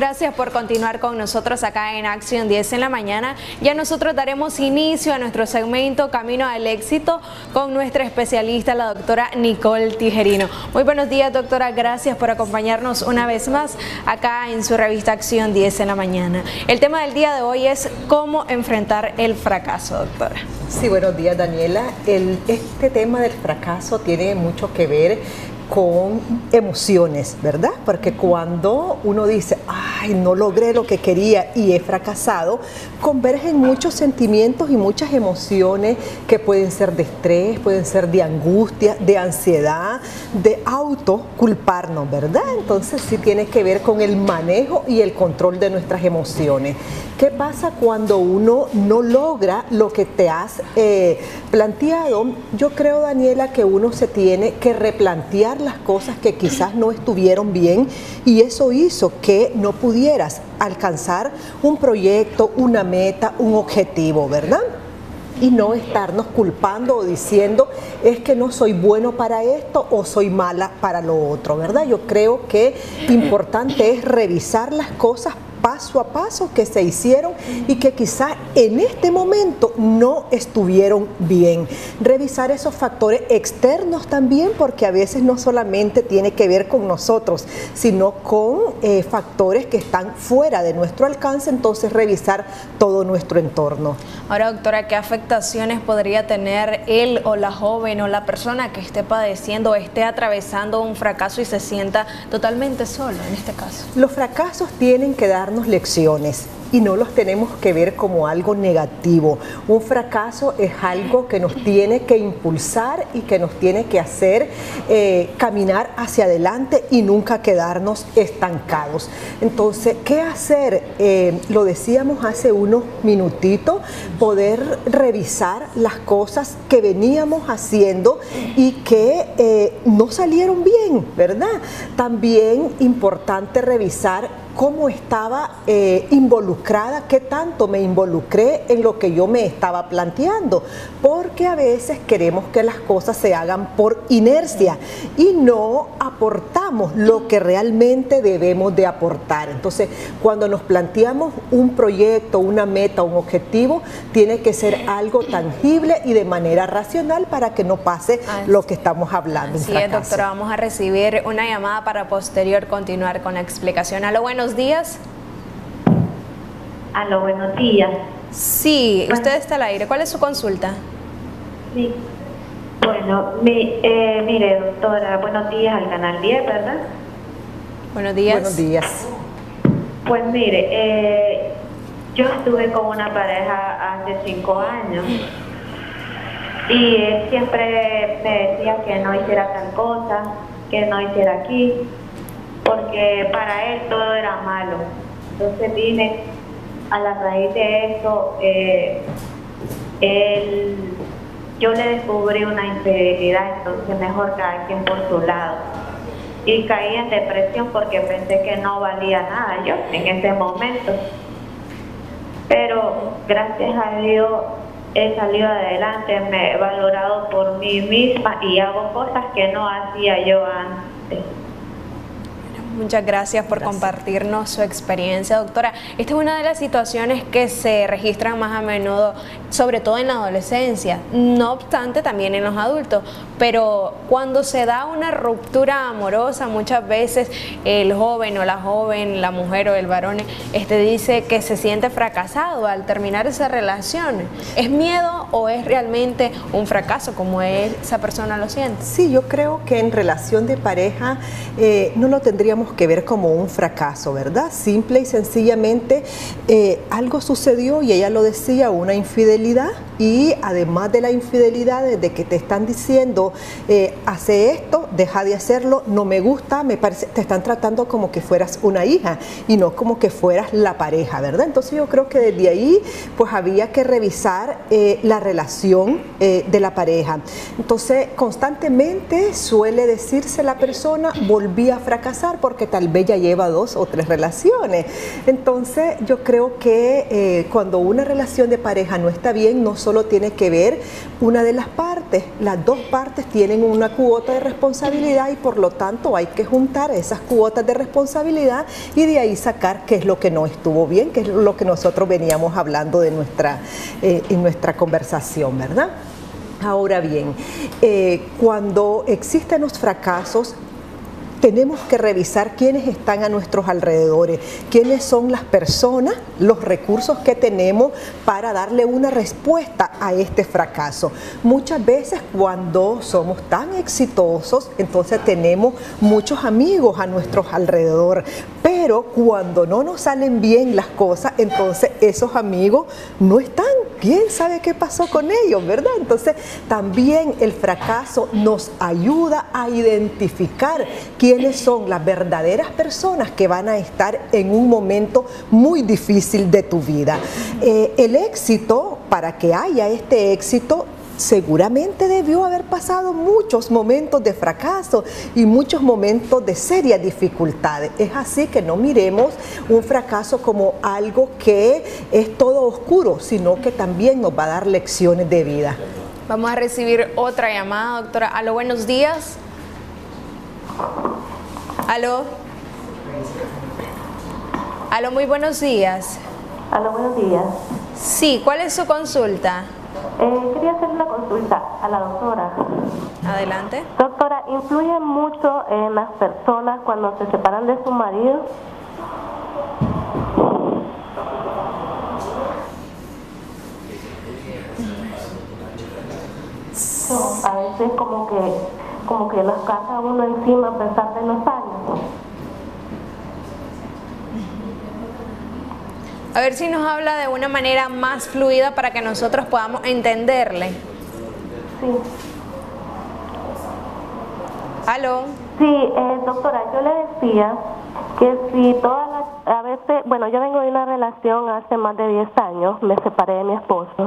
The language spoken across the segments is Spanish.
Gracias por continuar con nosotros acá en Acción 10 en la mañana. Ya nosotros daremos inicio a nuestro segmento Camino al Éxito con nuestra especialista, la doctora Nicole Tijerino. Muy buenos días, doctora. Gracias por acompañarnos una vez más acá en su revista Acción 10 en la mañana. El tema del día de hoy es cómo enfrentar el fracaso, doctora. Sí, buenos días, Daniela. Este tema del fracaso tiene mucho que ver con emociones, ¿verdad? Porque cuando uno dice, ay, no logré lo que quería y he fracasado, convergen muchos sentimientos y muchas emociones que pueden ser de estrés, pueden ser de angustia, de ansiedad, de autoculparnos, ¿verdad? Entonces sí tiene que ver con el manejo y el control de nuestras emociones. ¿Qué pasa cuando uno no logra lo que te has planteado? Yo creo, Daniela, que uno se tiene que replantear las cosas que quizás no estuvieron bien y eso hizo que no pudieras alcanzar un proyecto, una meta, un objetivo, ¿verdad? Y no estarnos culpando o diciendo es que no soy bueno para esto o soy mala para lo otro, ¿verdad? Yo creo que importante es revisar las cosas paso a paso que se hicieron y que quizás en este momento no estuvieron bien. Revisar esos factores externos también, porque a veces no solamente tiene que ver con nosotros, sino con factores que están fuera de nuestro alcance, entonces revisar todo nuestro entorno. Ahora, doctora, ¿qué afectaciones podría tener él o la joven o la persona que esté padeciendo, esté atravesando un fracaso y se sienta totalmente solo en este caso? Los fracasos tienen que darnos lecciones y no los tenemos que ver como algo negativo. Un fracaso es algo que nos tiene que impulsar y que nos tiene que hacer caminar hacia adelante y nunca quedarnos estancados. Entonces, ¿qué hacer? Lo decíamos hace unos minutitos, poder revisar las cosas que veníamos haciendo y que no salieron bien, ¿verdad? También importante revisar cómo estaba involucrada, qué tanto me involucré en lo que yo me estaba planteando, porque a veces queremos que las cosas se hagan por inercia y no aportamos lo que realmente debemos de aportar. Entonces, cuando nos planteamos un proyecto, una meta, un objetivo, tiene que ser algo tangible y de manera racional para que no pase lo que estamos hablando. Así es, doctora, vamos a recibir una llamada para posterior continuar con la explicación. Aló, buenos días. Aló, buenos días. Sí, usted está al aire. ¿Cuál es su consulta? Sí. Bueno, mire, doctora, buenos días al canal 10, ¿verdad? Buenos días. Buenos días. Pues mire, yo estuve con una pareja hace 5 años y él siempre me decía que no hiciera tal cosa, que no hiciera aquí, porque para él todo era malo. Entonces vine a la raíz de eso, yo le descubrí una infidelidad, entonces mejor cada quien por su lado. Y caí en depresión porque pensé que no valía nada yo en ese momento. Pero gracias a Dios he salido adelante, me he valorado por mí misma y hago cosas que no hacía yo antes. Muchas gracias por compartirnos su experiencia, doctora. Esta es una de las situaciones que se registran más a menudo, sobre todo en la adolescencia, no obstante también en los adultos, pero cuando se da una ruptura amorosa, muchas veces el joven o la joven, la mujer o el varón, dice que se siente fracasado al terminar esa relación. ¿Es miedo o es realmente un fracaso como esa persona lo siente? Sí, yo creo que en relación de pareja no lo tendríamos que ver como un fracaso, ¿verdad? Simple y sencillamente algo sucedió y ella lo decía, una infidelidad, y además de la infidelidad, desde que te están diciendo hace esto, deja de hacerlo, no me gusta, me parece, te están tratando como que fueras una hija y no como que fueras la pareja, ¿verdad? Entonces yo creo que desde ahí pues había que revisar la relación de la pareja. Entonces constantemente suele decirse la persona, volví a fracasar porque tal vez ya lleva 2 o 3 relaciones. Entonces yo creo que cuando una relación de pareja no está bien, no solo solo tiene que ver una de las partes, las dos partes tienen una cuota de responsabilidad y por lo tanto hay que juntar esas cuotas de responsabilidad y de ahí sacar qué es lo que no estuvo bien, qué es lo que nosotros veníamos hablando de en nuestra conversación, ¿verdad? Ahora bien, cuando existen los fracasos, tenemos que revisar quiénes están a nuestros alrededores, quiénes son las personas, los recursos que tenemos para darle una respuesta a este fracaso. Muchas veces cuando somos tan exitosos, entonces tenemos muchos amigos a nuestros alrededor, pero cuando no nos salen bien las cosas, entonces esos amigos no están. ¿Quién sabe qué pasó con ellos, verdad? Entonces también el fracaso nos ayuda a identificar quiénes son las verdaderas personas que van a estar en un momento muy difícil de tu vida. El éxito, para que haya este éxito, seguramente debió haber pasado muchos momentos de fracaso y muchos momentos de serias dificultades. Es así que no miremos un fracaso como algo que es todo oscuro, sino que también nos va a dar lecciones de vida. Vamos a recibir otra llamada, doctora. Aló, buenos días. Aló. Aló, muy buenos días. Aló, buenos días. Sí, ¿cuál es su consulta? Quería hacer una consulta a la doctora. Adelante. Doctora, ¿influye mucho en las personas cuando se separan de su marido? A veces como que los carga uno encima a pesar de los años. A ver si nos habla de una manera más fluida para que nosotros podamos entenderle. Sí. ¿Aló? Sí, doctora, yo le decía que si a veces, bueno, yo vengo de una relación hace más de 10 años, me separé de mi esposo.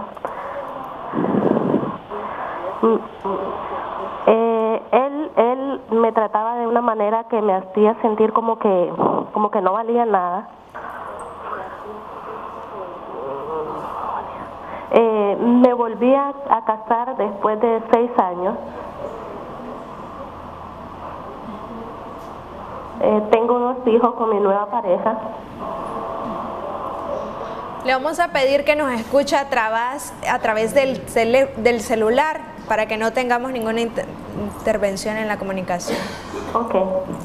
Él me trataba de una manera que me hacía sentir como que no valía nada. Me volví a casar después de 6 años. Tengo 2 hijos con mi nueva pareja. Le vamos a pedir que nos escuche a través del celular para que no tengamos ninguna intervención en la comunicación. Ok.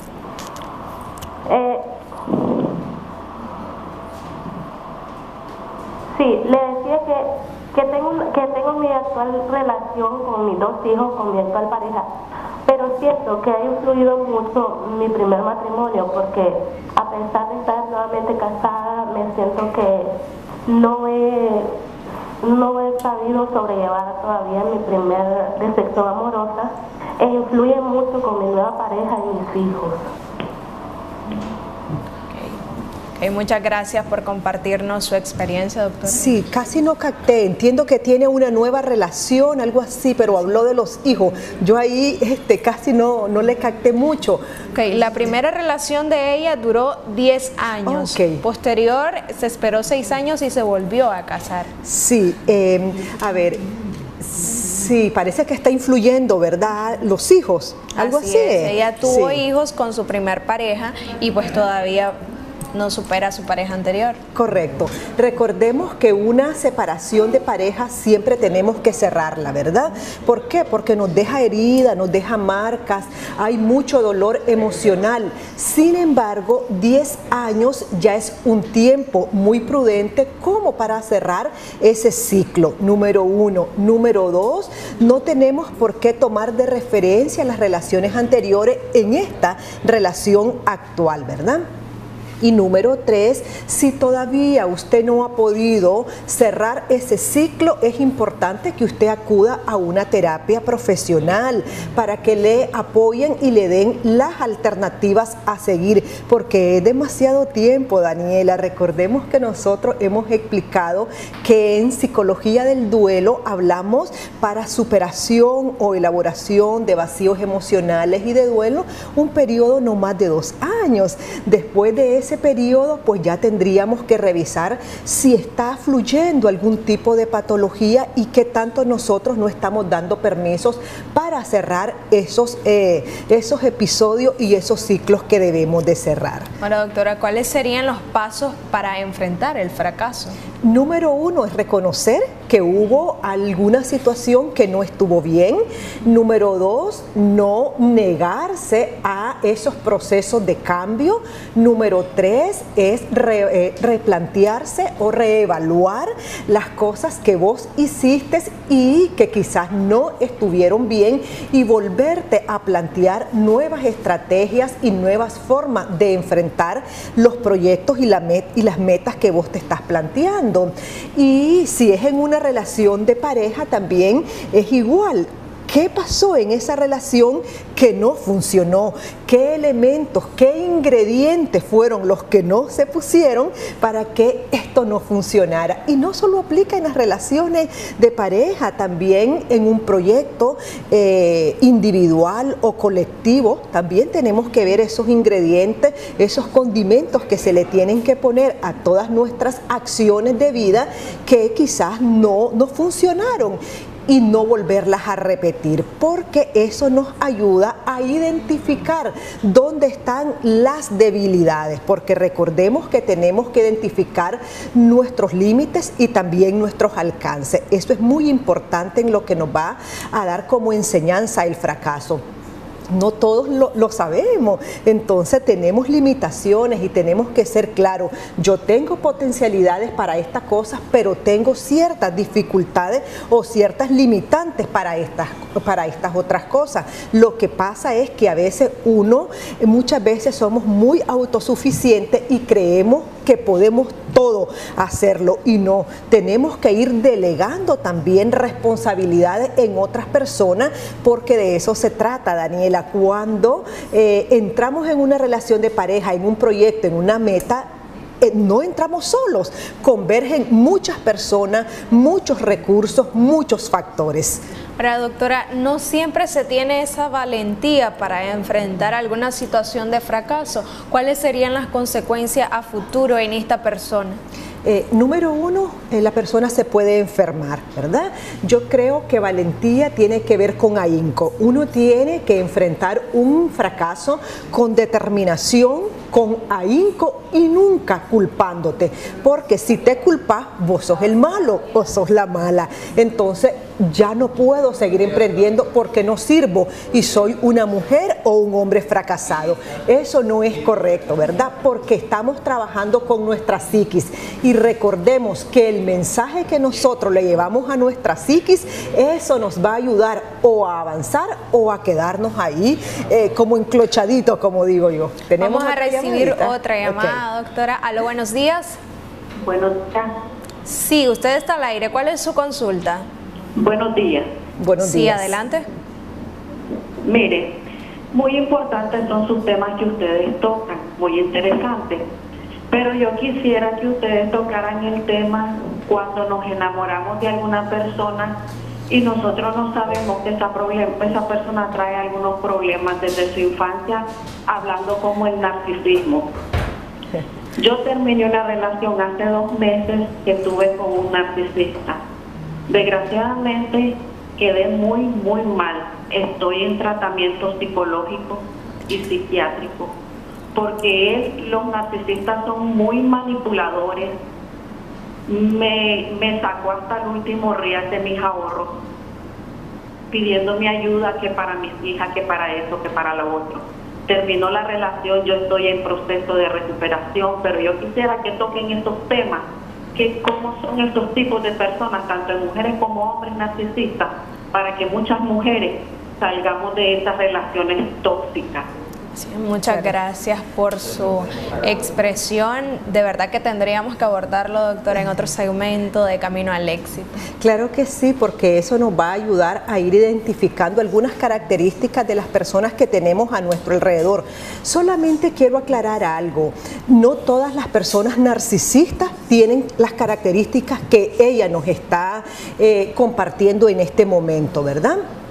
Sí, le decía que tengo mi actual relación con mis 2 hijos, con mi actual pareja, pero siento que ha influido mucho mi primer matrimonio porque a pesar de estar nuevamente casada, me siento que no he sabido sobrellevar todavía mi primer decepción amorosa e influye mucho con mi nueva pareja y mis hijos. Muchas gracias por compartirnos su experiencia, doctora. Sí, casi no capté. Entiendo que tiene una nueva relación, algo así, pero habló de los hijos. Yo ahí casi no le capté mucho. Okay, la primera relación de ella duró 10 años. Okay. Posterior, se esperó 6 años y se volvió a casar. Sí, a ver... Sí, parece que está influyendo, ¿verdad? Los hijos, algo así. Ella tuvo sí. hijos con su primer pareja y pues todavía no supera a su pareja anterior. Correcto. Recordemos que una separación de pareja siempre tenemos que cerrarla, ¿verdad? ¿Por qué? Porque nos deja herida, nos deja marcas, hay mucho dolor emocional. Sin embargo, 10 años ya es un tiempo muy prudente como para cerrar ese ciclo, número 1. Número 2, no tenemos por qué tomar de referencia las relaciones anteriores en esta relación actual, ¿verdad? Y número 3, si todavía usted no ha podido cerrar ese ciclo, es importante que usted acuda a una terapia profesional para que le apoyen y le den las alternativas a seguir, porque es demasiado tiempo, Daniela. Recordemos que nosotros hemos explicado que en psicología del duelo hablamos para superación o elaboración de vacíos emocionales y de duelo, un periodo no más de 2 años. Después de ese ese periodo pues ya tendríamos que revisar si está fluyendo algún tipo de patología y qué tanto nosotros no estamos dando permisos para cerrar esos episodios y esos ciclos que debemos de cerrar. Ahora, doctora, ¿cuáles serían los pasos para enfrentar el fracaso? Número 1 es reconocer que hubo alguna situación que no estuvo bien. Número 2, no negarse a esos procesos de cambio. Número 3 es replantearse o reevaluar las cosas que vos hiciste y que quizás no estuvieron bien y volverte a plantear nuevas estrategias y nuevas formas de enfrentar los proyectos y las metas que vos te estás planteando. Y si es en una relación de pareja también es igual. ¿Qué pasó en esa relación que no funcionó? ¿Qué elementos, qué ingredientes fueron los que no se pusieron para que esto no funcionara? Y no solo aplica en las relaciones de pareja, también en un proyecto individual o colectivo, también tenemos que ver esos ingredientes, esos condimentos que se le tienen que poner a todas nuestras acciones de vida que quizás no funcionaron. Y no volverlas a repetir, porque eso nos ayuda a identificar dónde están las debilidades, porque recordemos que tenemos que identificar nuestros límites y también nuestros alcances. Eso es muy importante en lo que nos va a dar como enseñanza el fracaso. No todos lo sabemos, entonces tenemos limitaciones y tenemos que ser claros. Yo tengo potencialidades para estas cosas, pero tengo ciertas dificultades o ciertas limitantes para estas otras cosas. Lo que pasa es que a veces muchas veces somos muy autosuficientes y creemos que podemos todo hacerlo y no, tenemos que ir delegando también responsabilidades en otras personas porque de eso se trata, Daniela. Cuando entramos en una relación de pareja, en un proyecto, en una meta, no entramos solos, convergen muchas personas, muchos recursos, muchos factores. Ahora, doctora, no siempre se tiene esa valentía para enfrentar alguna situación de fracaso. ¿Cuáles serían las consecuencias a futuro en esta persona? Número 1, la persona se puede enfermar, ¿verdad? Yo creo que valentía tiene que ver con ahínco. Uno tiene que enfrentar un fracaso con determinación, con ahínco y nunca culpándote, porque si te culpas, vos sos el malo o sos la mala. Entonces ya no puedo seguir emprendiendo porque no sirvo y soy una mujer o un hombre fracasado. Eso no es correcto, ¿verdad? Porque estamos trabajando con nuestra psiquis y recordemos que el mensaje que nosotros le llevamos a nuestra psiquis, eso nos va a ayudar o a avanzar o a quedarnos ahí como enclochaditos, como digo yo. Vamos a recibir otra llamada, okay. Doctora. Aló, buenos días. Buenos días. Sí, usted está al aire. ¿Cuál es su consulta? Buenos días. Buenos días. Sí, adelante. Mire, muy importantes son sus temas que ustedes tocan, muy interesantes. Pero yo quisiera que ustedes tocaran el tema cuando nos enamoramos de alguna persona y nosotros no sabemos que esa persona trae algunos problemas desde su infancia, hablando como el narcisismo. Yo terminé una relación hace 2 meses que tuve con un narcisista. Desgraciadamente quedé muy mal. Estoy en tratamiento psicológico y psiquiátrico porque los narcisistas son muy manipuladores. Me sacó hasta el último real de mis ahorros pidiéndome ayuda, que para mis hijas, que para eso, que para lo otro. Terminó la relación, yo estoy en proceso de recuperación, pero yo quisiera que toquen estos temas, que cómo son estos tipos de personas, tanto en mujeres como hombres narcisistas, para que muchas mujeres salgamos de estas relaciones tóxicas. Sí, muchas gracias por su expresión. De verdad que tendríamos que abordarlo, doctora, en otro segmento de Camino al Éxito. Claro que sí, porque eso nos va a ayudar a ir identificando algunas características de las personas que tenemos a nuestro alrededor. Solamente quiero aclarar algo. No todas las personas narcisistas tienen las características que ella nos está compartiendo en este momento, ¿verdad?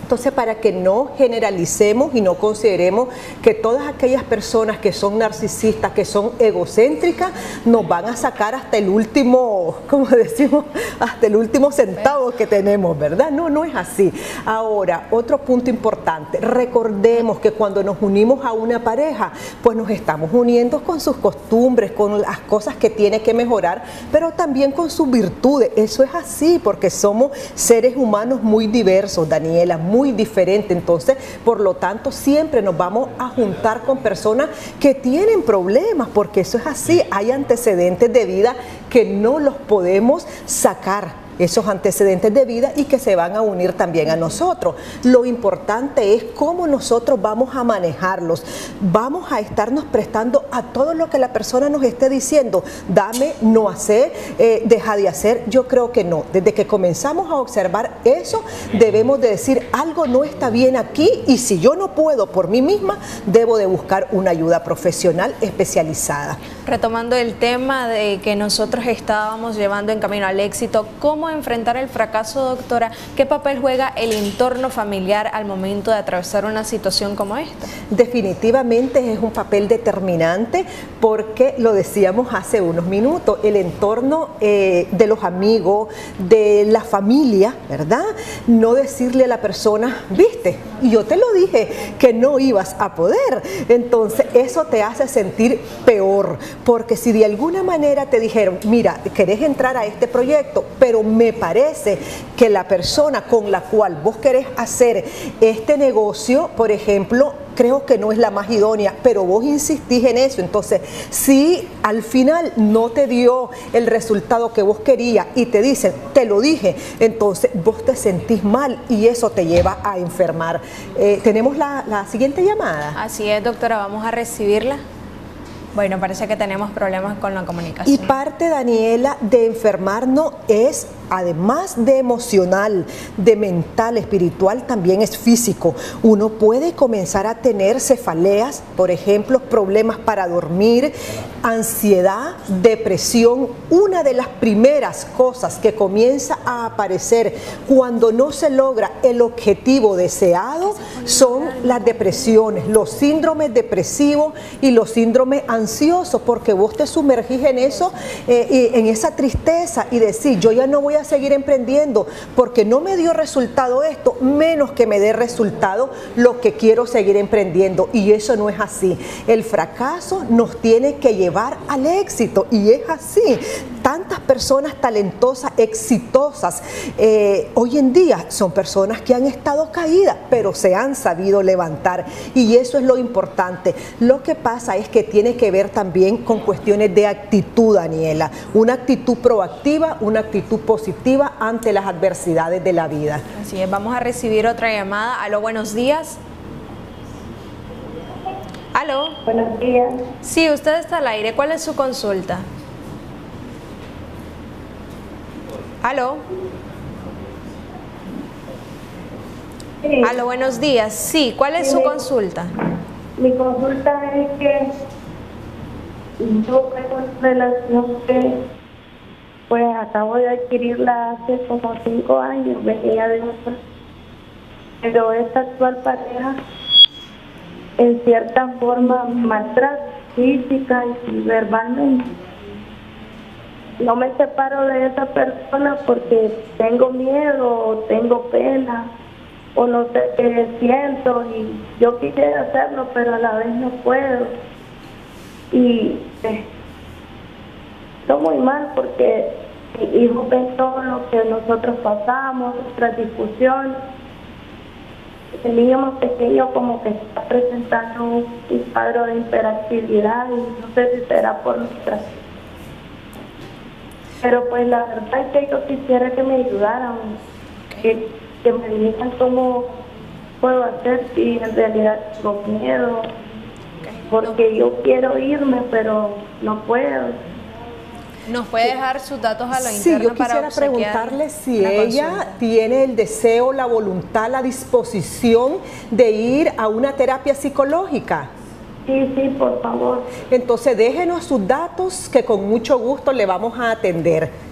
Entonces, para que no generalicemos y no consideremos que todas aquellas personas que son narcisistas, que son egocéntricas, nos van a sacar hasta el último, como decimos, hasta el último centavo que tenemos, ¿verdad? No, no es así. Ahora, otro punto importante, recordemos que cuando nos unimos a una pareja, pues nos estamos uniendo con sus costumbres, con las cosas que tiene que mejorar, pero también con sus virtudes. Eso es así, porque somos seres humanos muy diversos, Daniela, muy diferentes. Entonces, por lo tanto, siempre nos vamos a juntar con personas que tienen problemas, porque eso es así. Hay antecedentes de vida que no los podemos sacar, esos antecedentes de vida, y que se van a unir también a nosotros. Lo importante es cómo nosotros vamos a manejarlos. Vamos a estarnos prestando a todo lo que la persona nos esté diciendo. Dame, no hacer, deja de hacer. Yo creo que no. Desde que comenzamos a observar eso, debemos de decir, algo no está bien aquí, y si yo no puedo por mí misma, debo de buscar una ayuda profesional especializada. Retomando el tema de que nosotros estábamos llevando en camino al éxito, ¿cómo enfrentar el fracaso, doctora? ¿Qué papel juega el entorno familiar al momento de atravesar una situación como esta? Definitivamente es un papel determinante, porque lo decíamos hace unos minutos, el entorno de los amigos, de la familia, ¿verdad? No decirle a la persona, viste, y yo te lo dije que no ibas a poder. Entonces eso te hace sentir peor, porque si de alguna manera te dijeron, mira, querés entrar a este proyecto, pero me parece que la persona con la cual vos querés hacer este negocio, por ejemplo, creo que no es la más idónea, pero vos insistís en eso. Entonces, si al final no te dio el resultado que vos querías y te dicen, te lo dije, entonces vos te sentís mal y eso te lleva a enfermar. ¿Tenemos la siguiente llamada? Así es, doctora, vamos a recibirla. Bueno, parece que tenemos problemas con la comunicación. Y parte, Daniela, de enfermarnos es, además de emocional, de mental, espiritual, también es físico. Uno puede comenzar a tener cefaleas, por ejemplo, problemas para dormir, ansiedad, depresión. Una de las primeras cosas que comienza a aparecer cuando no se logra el objetivo deseado son las depresiones, los síndromes depresivos y los síndromes ansiosos, porque vos te sumergís en eso, en esa tristeza, y decís, yo ya no voy a seguir emprendiendo porque no me dio resultado esto, menos que me dé resultado lo que quiero seguir emprendiendo. Y eso no es así. El fracaso nos tiene que llevar al éxito, y es así. Tantas personas talentosas, exitosas, hoy en día son personas que han estado caídas, pero se han sabido levantar, y eso es lo importante. Lo que pasa es que tiene que ver también con cuestiones de actitud, Daniela, una actitud proactiva, una actitud positiva ante las adversidades de la vida. Así es, vamos a recibir otra llamada. Aló, buenos días. Aló. Buenos días. Sí, usted está al aire. ¿Cuál es su consulta? Aló. Sí. Aló, buenos días. Sí, ¿cuál es su consulta? Mi consulta es que yo tengo una relación que pues acabo de adquirirla hace como 5 años, venía de otra, pero esta actual pareja en cierta forma me maltrata física y verbalmente. No me separo de esa persona porque tengo miedo o tengo pena o no sé qué siento, y yo quisiera hacerlo pero a la vez no puedo, y estoy muy mal porque mi hijo ve todo lo que nosotros pasamos, nuestras discusiones. El niño más pequeño como que está presentando un cuadro de hiperactividad, y no sé si será por nuestra. Pero pues la verdad es que yo quisiera que me ayudaran, que me digan cómo puedo hacer si en realidad tengo miedo, porque yo quiero irme pero no puedo. ¿Nos puede dejar sus datos a lo Sí, interno yo para quisiera obsequiar preguntarle si una ella consulta? tiene el deseo, la voluntad, la disposición de ir a una terapia psicológica. Sí, por favor. Entonces déjenos sus datos, que con mucho gusto le vamos a atender.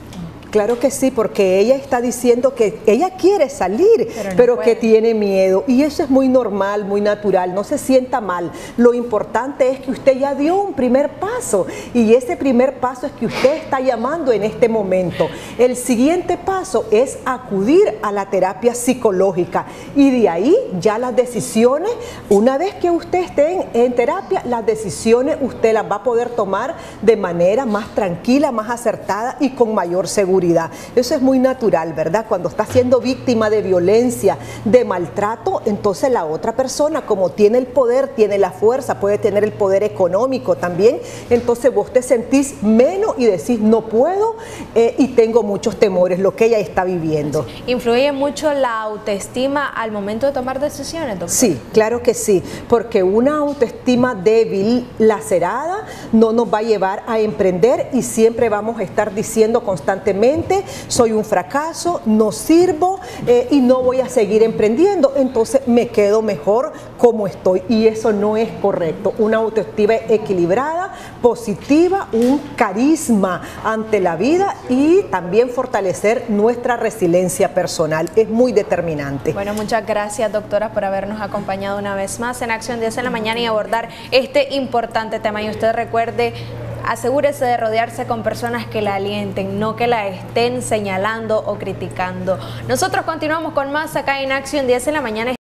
Claro que sí, porque ella está diciendo que ella quiere salir, pero que tiene miedo. Y eso es muy normal, muy natural, no se sienta mal. Lo importante es que usted ya dio un primer paso y ese primer paso es que usted está llamando en este momento. El siguiente paso es acudir a la terapia psicológica y de ahí ya las decisiones, una vez que usted esté en terapia, las decisiones usted las va a poder tomar de manera más tranquila, más acertada y con mayor seguridad. Eso es muy natural, ¿verdad? Cuando está siendo víctima de violencia, de maltrato, entonces la otra persona, como tiene el poder, tiene la fuerza, puede tener el poder económico también, entonces vos te sentís menos y decís no puedo y tengo muchos temores, lo que ella está viviendo. ¿Influye mucho la autoestima al momento de tomar decisiones, doctor? Sí, claro que sí, porque una autoestima débil, lacerada, no nos va a llevar a emprender y siempre vamos a estar diciendo constantemente soy un fracaso, no sirvo y no voy a seguir emprendiendo, entonces me quedo mejor como estoy y eso no es correcto. Una autoestima equilibrada, positiva, un carisma ante la vida y también fortalecer nuestra resiliencia personal es muy determinante. Bueno, muchas gracias, doctora, por habernos acompañado una vez más en Acción 10 en la mañana y abordar este importante tema. Y usted recuerde, asegúrese de rodearse con personas que la alienten, no que la estén señalando o criticando. Nosotros continuamos con más acá en Acción 10 en la mañana.